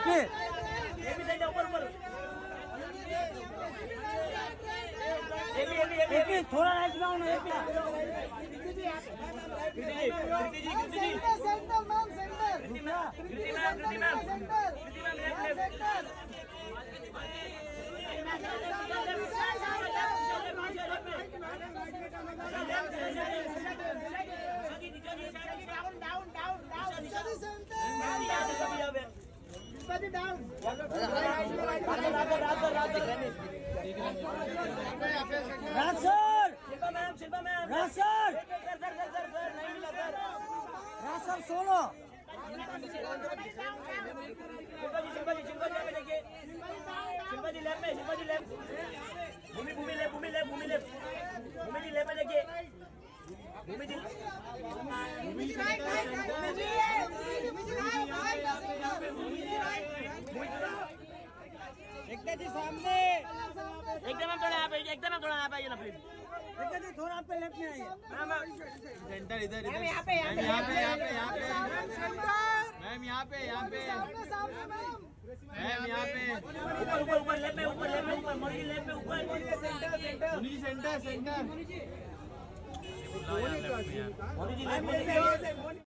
पे एपी थोड़ा right down है एपी सेंटर मैम सेंटर सोलो एकदम सामने एकदम थोड़ा यहाँ पे ये ना प्लीज एकदम थोड़ा पे लेफ्ट में आइए सेंटर इधर इधर यहाँ पे मैम यहाँ पे मैम यहाँ पे ऊपर लेफ्ट में ऊपर मोदी लेफ्ट में ऊपर सेंटर मोदी जी लेफ्ट में